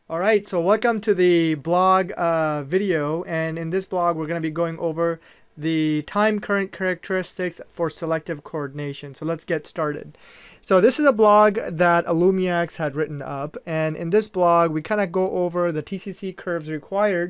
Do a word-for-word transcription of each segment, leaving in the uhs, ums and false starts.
All right, so welcome to the blog uh, video, and in this blog we're going to be going over the time current characteristics for selective coordination. So let's get started. So this is a blog that Illumiax had written up, and in this blog we kind of go over the T C C curves required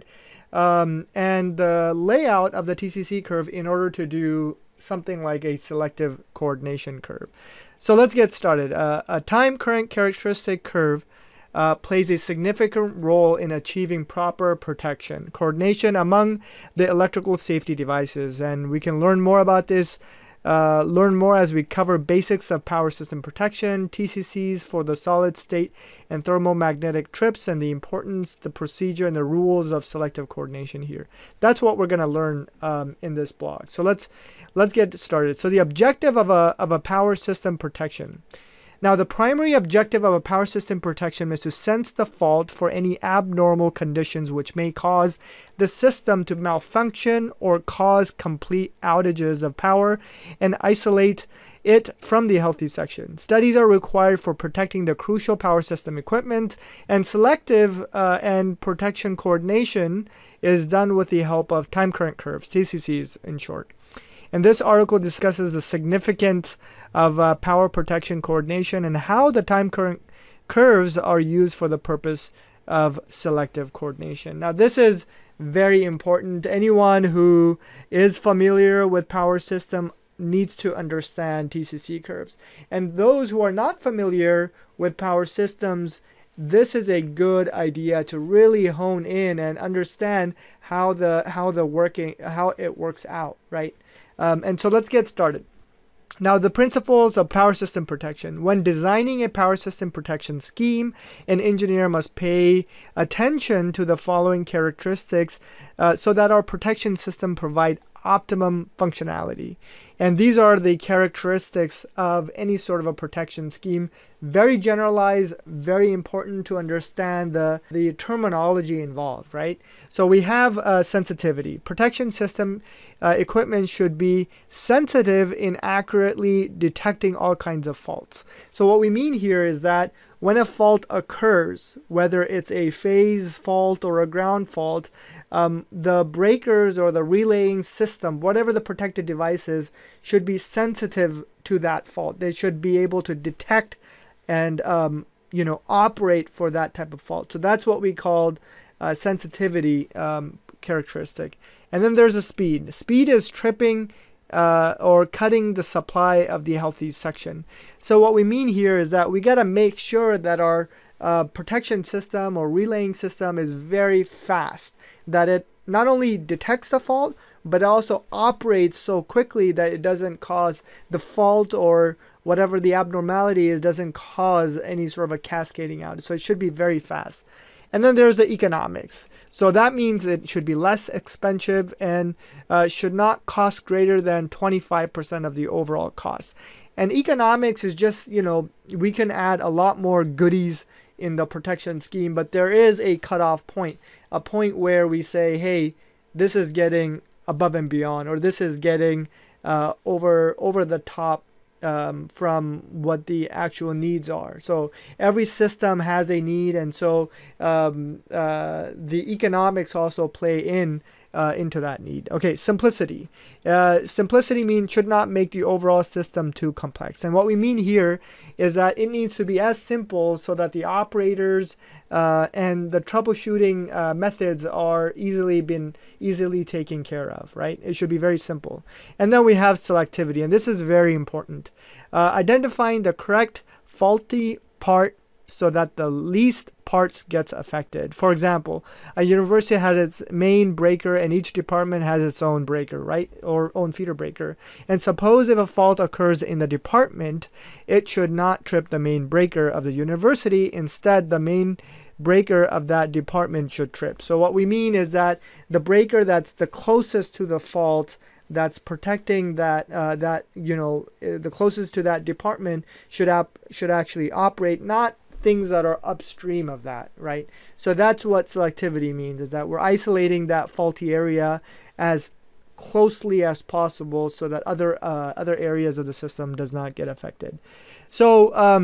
um, and the layout of the T C C curve in order to do something like a selective coordination curve. So let's get started. Uh, a time current characteristic curve Uh, plays a significant role in achieving proper protection, coordination among the electrical safety devices. And we can learn more about this, uh, learn more as we cover basics of power system protection, T C Cs for the solid state and thermomagnetic trips, and the importance, the procedure, and the rules of selective coordination here. That's what we're going to learn um, in this blog. So let's let's get started. So the objective of a, of a power system protection. Now, the primary objective of a power system protection is to sense the fault for any abnormal conditions which may cause the system to malfunction or cause complete outages of power and isolate it from the healthy section. Studies are required for protecting the crucial power system equipment, and selective uh, and protection coordination is done with the help of time current curves, T C Cs in short. And this article discusses the significance of uh, power protection coordination and how the time current curves are used for the purpose of selective coordination. Now, this is very important. Anyone who is familiar with power system needs to understand T C C curves. And those who are not familiar with power systems, this is a good idea to really hone in and understand how the how the working how it works out, right? Um, and so let's get started. Now, the principles of power system protection. When designing a power system protection scheme, an engineer must pay attention to the following characteristics uh, so that our protection system provide optimum functionality. And these are the characteristics of any sort of a protection scheme. Very generalized, very important to understand the, the terminology involved, right? So we have uh, sensitivity. Protection system uh, equipment should be sensitive in accurately detecting all kinds of faults. So what we mean here is that when a fault occurs, whether it's a phase fault or a ground fault, um, the breakers or the relaying system, whatever the protected device is, should be sensitive to that fault. They should be able to detect and um, you know, operate for that type of fault. So that's what we called uh, sensitivity um, characteristic. And then there's a speed. Speed is tripping uh, or cutting the supply of the healthy section. So what we mean here is that we got to make sure that our uh, protection system or relaying system is very fast, that it not only detects the fault, but also operates so quickly that it doesn't cause the fault or whatever the abnormality is, doesn't cause any sort of a cascading outage. So it should be very fast. And then there's the economics. So that means it should be less expensive and uh, should not cost greater than twenty-five percent of the overall cost. And economics is just, you know, we can add a lot more goodies in the protection scheme, but there is a cutoff point, a point where we say, hey, this is getting above and beyond, or this is getting uh, over over the top um, from what the actual needs are. So every system has a need, and so um, uh, the economics also play in uh, into that need. Okay, simplicity. Uh, simplicity means should not make the overall system too complex. And what we mean here is that it needs to be as simple so that the operators uh, and the troubleshooting uh, methods are easily been easily taken care of, right? It should be very simple. And then we have selectivity, and this is very important. Uh, identifying the correct faulty part so that the least parts gets affected. For example, a university has its main breaker and each department has its own breaker, right? Or own feeder breaker. And suppose if a fault occurs in the department, it should not trip the main breaker of the university. Instead, the main breaker of that department should trip. So what we mean is that the breaker that's the closest to the fault, that's protecting that uh, that you know uh, the closest to that department should ap should actually operate, not things that are upstream of that, right? So that's what selectivity means, is that we're isolating that faulty area as closely as possible so that other uh, other areas of the system does not get affected. So um,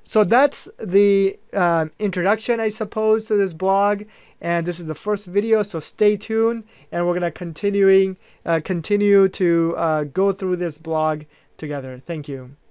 So that's the um, introduction, I suppose, to this blog. And this is the first video, so stay tuned. And we're going to continuing uh, continue to uh, go through this blog together. Thank you.